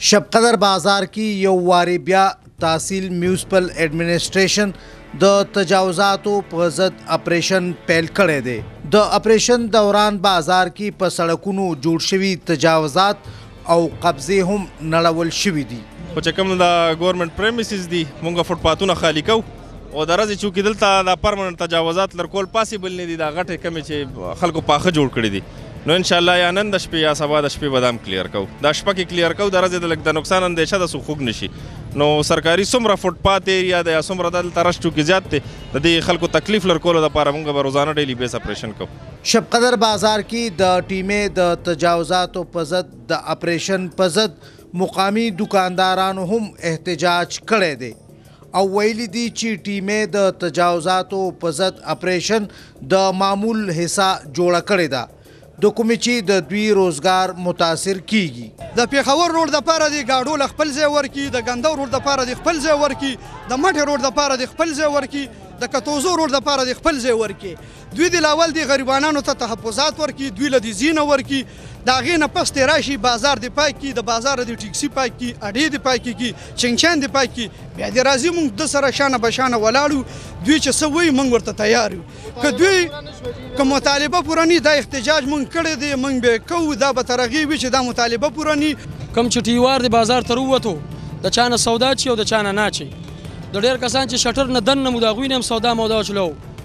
شبقدر بازار کی یو واری بیا تحصیل میونسپل ایڈمنسٹریشن د تجاوزاتو په ضد اپریشن پیل کړی دی. د اپریشن دوران بازار کی په سړکونو جوړ شوي تجاوزات او قبضې هم نړول شوي دي. خو چې کوم د ګورنمنټ پریمیسز دي موږ فوټپاتونه خالي کوو او د ورځې چونکې دلته د پرمننټ تجاوزات لرکول پاسیبل نه دي. دا غټې کمې چې خلکو پاخه جوړ کړي دي نو انشاءالله یا نن د شپې یا سبا د شپې به دا هم کلیر کوو. دا شپه کې کلیر کوو، د ورځې د لږ د نقصان اندیشه ده څوک خوږ نه شي. نو سرکاري څومره فوټپات ایریا ده یا څومره دلته رش چونکې زیات دی د دې خلکو تکلیف لرکولو دپاره موږ به روزانه ډیلی بیس اپریشن کوو. شبقدر بازار کی د ټیمې د تجاوزاتو په ضد د اپریشن په ضد مقامی دکاندارانو هم احتجاج کړی دی او ویلي دي چې ټیمې د تجاوزاتو په ضد اپریشن د معمول حصہ جوړه کړې ده د کومې چې د دوی روزګار متاثر کیږي. د پیښور روډ دپاره د ګاډو له خپل ځای ورکي، د ګندو روډ دپاره د خپل ځای ورکي، د مټې روډ دپاره د خپل ځای ورکي، د کتوزو روډ دپاره د خپل ځای ورکي. دوی د لاول د غریبانانو ته تحفظات ورکي، دوی له د زینه ورکي، د هغې نه پس ترې راشي بازار د پاک کي، د بازار د ټیکسي پاک کي، اډې د پاک کي، چنچان د پاک کي، بیا د راځي موږ د سره شانه بشانه ولاړو. دوی چې څه وایي موږ ورته تیار یو. که دوی که مطالبه پوره ني دا احتجاج موږ کړی دی موږ به کوو. دا به تر هغې وي چې دا مطالبه پوره ني. کوم چې ټیوار د بازار ته راووتو د چا نه سودا چي او د چا نه ناچي، د ډېر کسان چې شټر نه دننه مو د هغوی نه هم سودا مودا وچلو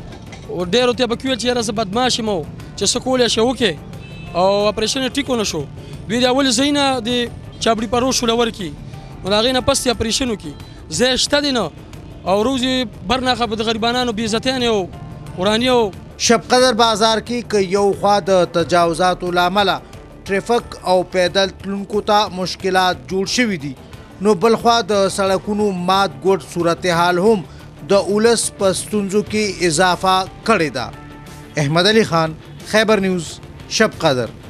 او ډېرو ته به کې ویل چې یاره زه بدماش یم چې څه کولی شې وکړې او اپریشن یې ټیک ونه شو. دوی د اولې ځای نه د چاپړي پرو شوله ورکړي نو د هغې نه پس یې اپریشن وکړي. ځای شته دی نه او روز یې برناخه به د غریبانانو بېعزتیانې او وراني او شبقدر بازار کی که یو خوا د تجاوزاتو له امله ټریفک او پیدل تلونکو ته مشکلات جوړ شوي دي نو بل خوا د سړکونو مات ګوډ صورتحال هم د اولس په ستونزو کې اضافه کړې ده. احمد علي خان، خیبر نیوز، شبقدر.